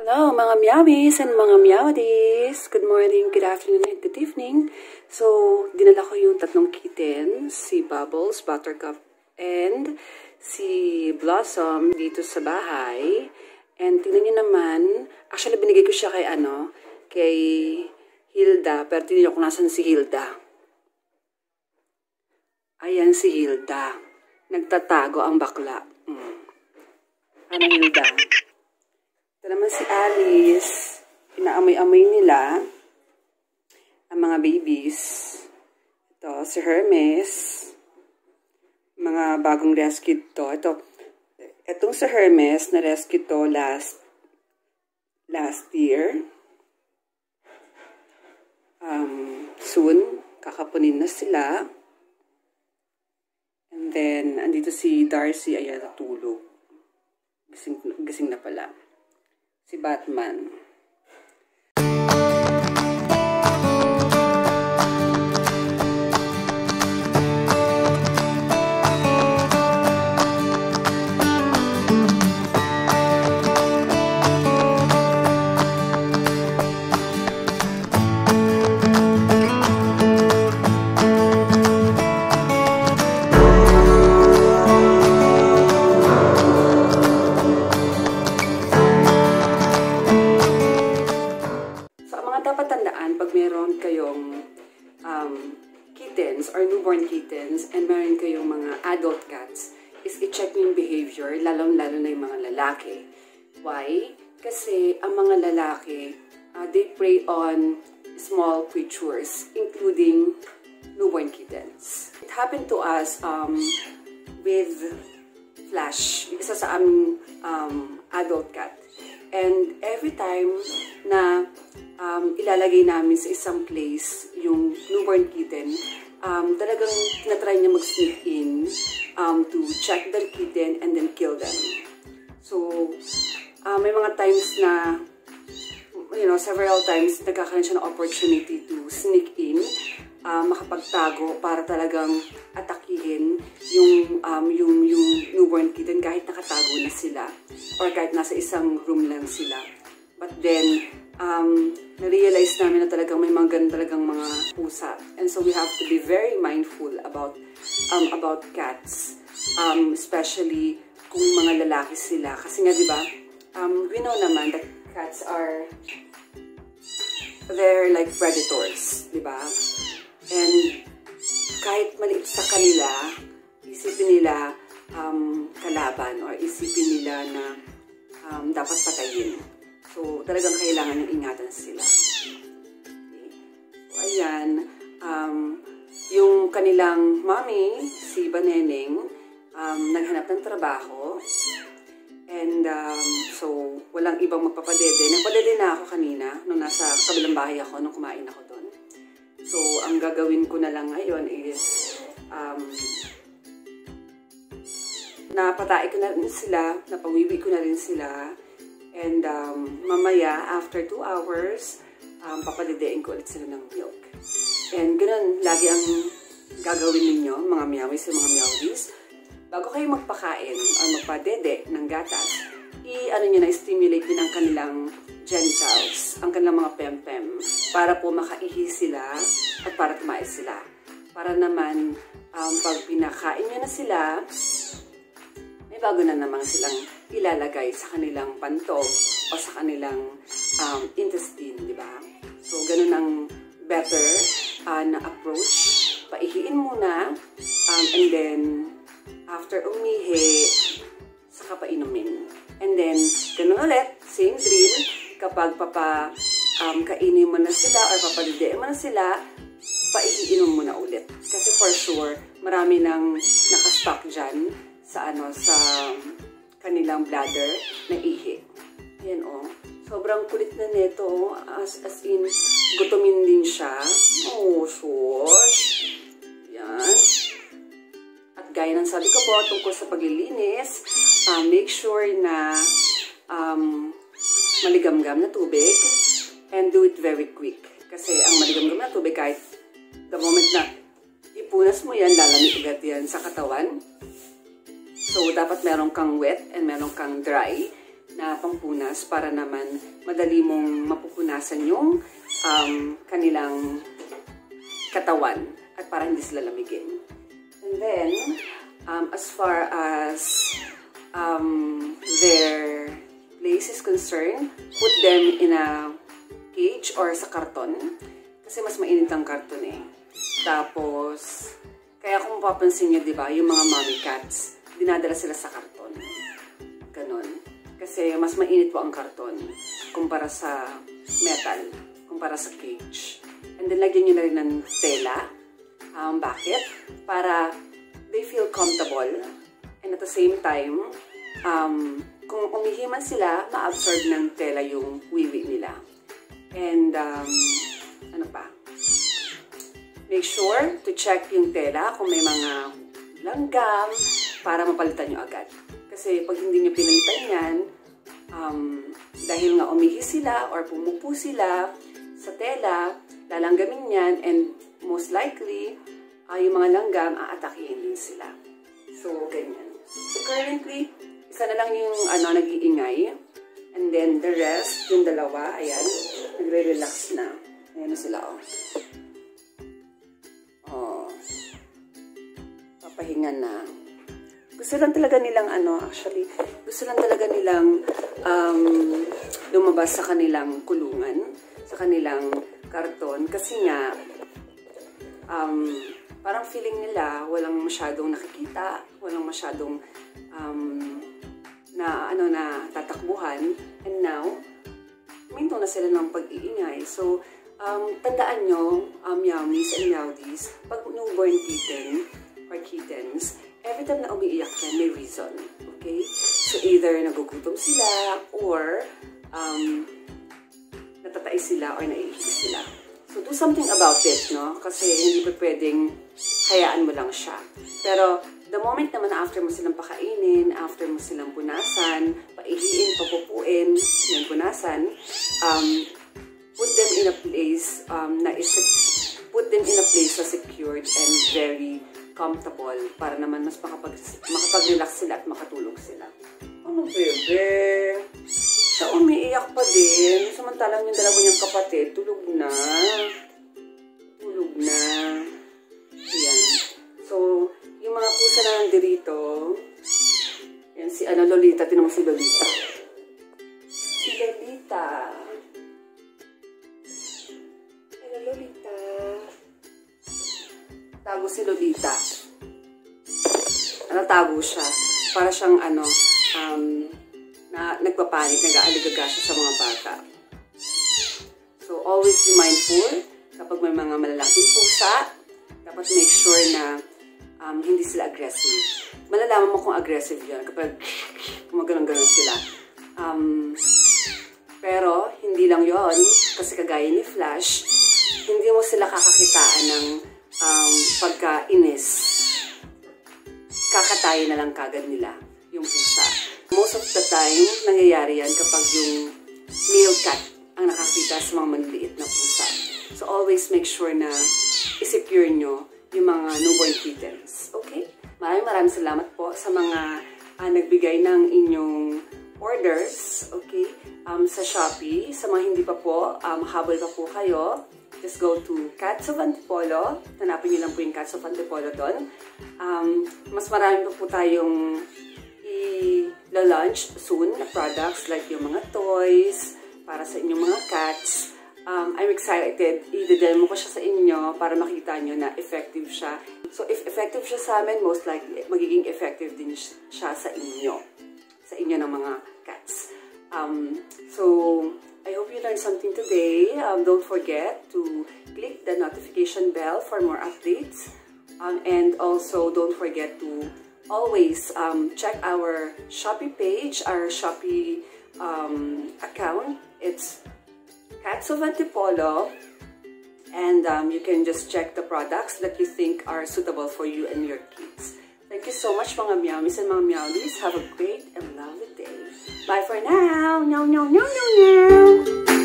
Hello mga meowies and mga meowdies! Good morning, good afternoon, and good evening. So, dinala ko yung tatlong kittens, si Bubbles, Buttercup, and si Blossom dito sa bahay. And tingnan nyo naman, actually binigay ko siya kay Hilda, pero tingnan nyo kung nasan si Hilda. Ayan si Hilda. Nagtatago ang bakla. Ano Hilda? Ito naman si Alice. Inaamoy-amoy nila ang mga babies. Ito, si Hermes. Mga bagong rescue to. Itong si Hermes, na-rescue to last year. Soon, kakapunin na sila. And then, andito si Darcy. Ayan, natulog. Gising na pala. Si Batman. Dapat tandaan pag meron kayong kittens or newborn kittens and meron kayong mga adult cats is i-check yung behavior, lalong-lalo na yung mga lalaki. Why? Kasi ang mga lalaki, they prey on small creatures, including newborn kittens. It happened to us with Flash, isa sa aming adult cat. And every time na ilalagay namin sa isang place yung newborn kitten, talagang tinatry niya mag-sneak in to check the kitten and then kill them. So, may mga times na, several times nagkakaroon siya ng opportunity to sneak in, makapagtago para talagang atakihin yung newborn kitten kahit nakatago na sila or kahit nasa isang room lang sila. But then, na-realize namin na talagang may mga talagang mga pusa. And so we have to be very mindful about cats. Especially kung mga lalaki sila. Kasi nga, diba, we know naman that cats they're like predators, diba? And kahit maliit sa kanila, isipin nila kalaban or isipin nila na dapat patayin. So, talagang kailangan ng ingatan sila. Okay. So, ayan. Yung kanilang mommy, si Baneneng, naghanap ng trabaho. And, so, walang ibang magpapadede. Nagpadede na ako kanina, nung nasa kabilang bahay ako, nung kumain ako doon. So, ang gagawin ko na lang ngayon is, napatai ko na rin sila, napawiwi ko na rin sila. And mamaya, after 2 hours, papadidein ko ulit sila ng milk. And ganun, lagi ang gagawin ninyo, mga meowies at mga meowies. Bago kayo magpakain o magpadede ng gatas, i-stimulate din ang kanilang genitals, ang kanilang mga pem-pem, para po makaihi sila at para tumae sila. Para naman, pag pinakain nyo na sila, may bago na naman silang ilalagay sa kanilang pantog o sa kanilang intestine, di ba? So, ganun ang better na approach. Paihiin muna, and then, after umihi, saka painumin. And then, ganun ulit, same drill, kapag kainin mo na sila or papalidein mo na sila, paihiinom mo na ulit. Kasi for sure, marami nang nakastock dyan sa kanilang bladder na ihi. Yan sobrang kulit na nito, as in, gutumin din siya. Oh, shush. Yan. At gaya ng sabi ko po, tungkol sa paglilinis, make sure na maligamgam na tubig and do it very quick. Kasi ang maligamgam na tubig, kahit the moment na ipunas mo yan, lalamig agad yan sa katawan. So, dapat meron kang wet and meron kang dry na pampunas para naman madali mong mapupunasan yung kanilang katawan at para hindi sila lamigin. And then, as far as their place is concerned, put them in a cage or sa karton kasi mas mainit ang karton eh. Tapos, kaya kung mapapansin nyo, diba, yung mga mommy cats, dinadala sila sa karton. Ganon. Kasi mas mainit po ang karton kumpara sa metal, kumpara sa cage. And then, lagyan nyo na rin ng tela. Bakit? Para they feel comfortable. And at the same time, kung umihiman sila, ma-absorb ng tela yung wiwi nila. And, ano pa? Make sure to check yung tela kung may mga langgam para mapalitan nyo agad. Kasi pag hindi nyo pinalitan yan, dahil nga umihi sila or pumupo sila sa tela, lalanggamin yan and most likely, yung mga langgam aatakihin din sila. So, ganyan. So, currently, isa na lang yung nag-iingay. And then, the rest, yung dalawa, ayan, nagre-relax na. Ayan na sila, oh. Papahinga na. Gusto lang talaga nilang gusto lang talaga nilang lumabas sa kanilang kulungan, sa kanilang karton. Kasi nga, parang feeling nila walang masyadong nakikita, walang masyadong na tatakbuhan. And now, minto na sila ng pag-iingay. So, tandaan nyo, Meowmies and Meowdies, pag newborn kitten or kittens, every time na umiiyak yan, may reason. Okay? So, either nagugutom sila or natatay sila or naiihi sila. So, do something about it, no? Kasi hindi pa pwedeng hayaan mo lang siya. Pero, the moment naman na after mo silang pakainin, after mo silang punasan, paihiin, papupuin, yung punasan, put them in a place na secured and very comfortable para naman mas makapag-relax sila at makatulog sila. Ano, bebe? Siya umiiyak pa din. Samantalang yung dalawa niyang kapatid, tulog na. Tulog na. Ayan. So, yung mga pusa na nandirito, yan si Lolita. Tinawag si Lolita. Si Lolita. Hello, Lolita. Tago si Lolita. Tago siya. Para siyang nagpapanik, nag-aaligaga siya sa mga bata. So, always be mindful kapag may mga malalaking pusa, dapat make sure na hindi sila aggressive. Malalaman mo kung aggressive yan kapag gumaganon-ganon sila. Pero, hindi lang yon kasi kagaya ni Flash, hindi mo sila kakakitaan ng pagka-inis. Kakatayin na lang kagad nila yung pusa. Most of the time, nangyayari yan kapag yung male cat ang nakakita sa mga maliliit na pusa. So, always make sure na i-secure nyo yung mga newborn kittens. Okay? Maraming salamat po sa mga nagbigay ng inyong orders. Okay? Sa Shopee. Sa mga hindi pa po, habol pa po kayo. Just go to Cats of Antipolo. Hanapin nyo lang po yung Cats of Antipolo doon. Mas marami pa po tayong i-launch soon na products like yung mga toys para sa inyong mga cats. I'm excited. I-demo ko siya sa inyo para makita nyo na effective siya. So, if effective siya sa amin, most likely, magiging effective din siya sa inyo. Sa inyo ng mga cats. So, I hope you learned something today. Don't forget to click the notification bell for more updates. And also, don't forget to always check our Shopee page, our Shopee account. It's Cats of Antipolo. And you can just check the products that you think are suitable for you and your kids. Thank you so much, mga Meowmies and mga Meowdies. Have a great and lovely day. Bye for now. Meow, meow, meow, meow, meow.